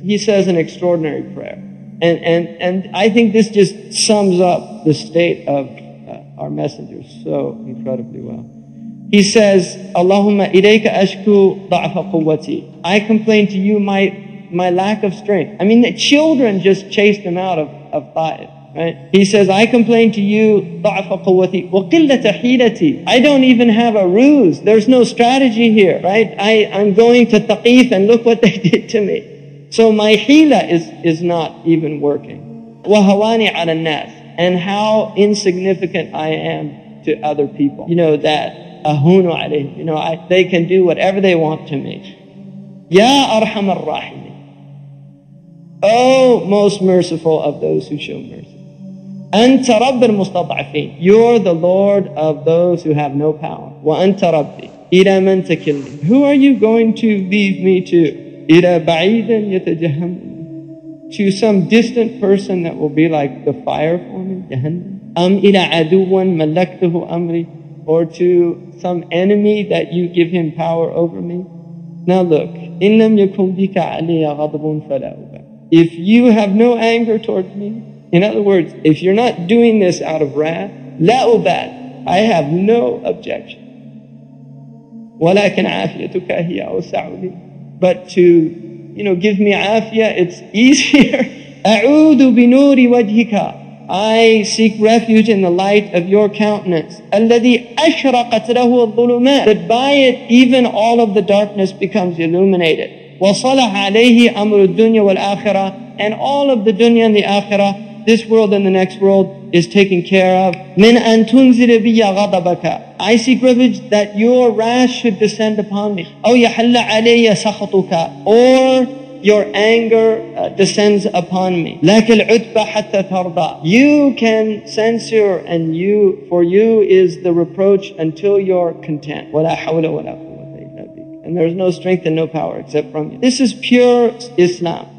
he says an extraordinary prayer. And I think this just sums up the state of our messengers so incredibly well. He says, Allahumma ilayka ashku da'fa quwwati. I complain to you my lack of strength. I mean, the children just chased him out of Ta'if. Right? He says, I complain to you, ضعف قوتي وقلة حيلتي. I don't even have a ruse. There's no strategy here, right? I'm going to Taqif and look what they did to me. So my hila is not even working. وهواني على الناس. And how insignificant I am to other people. You know that, أهون عليهم. You know, they can do whatever they want to me. يا أرحم الراحمين. Oh, most merciful of those who show mercy. أنت رب المستضعفين. You're the Lord of those who have no power. وأنت ربي إلى من تكلني. Who are you going to leave me to? إلى بعيد يتجهم. To some distant person that will be like the fire for me, جهنم. أم إلى عدو ملكته أمري. Or to some enemy that you give him power over me. Now look, إن لم يكن بك علي غضب فلا أبالي. If you have no anger towards me, in other words, if you're not doing this out of wrath, لا أبالي, I have no objection. ولكن عافيتك هي أوسع لي. But to, give me afiyah, it's easier. أعوذ بنور وجهك. I seek refuge in the light of your countenance. الذي أشرقت له الظلمات. That by it, even all of the darkness becomes illuminated. وصلح عليه أمر الدنيا والآخرة. And all of the dunya and the akhirah, this world and the next world, is taken care of. من أن تنزل بي غضبك. I seek refuge that your wrath should descend upon me. أو يحل علي سخطك. Or your anger descends upon me. لك العتبى حتى ترضى. You can censure and for you is the reproach until you're content. ولا حول ولا قوة إلا بك. And there's no strength and no power except from you. This is pure Islam.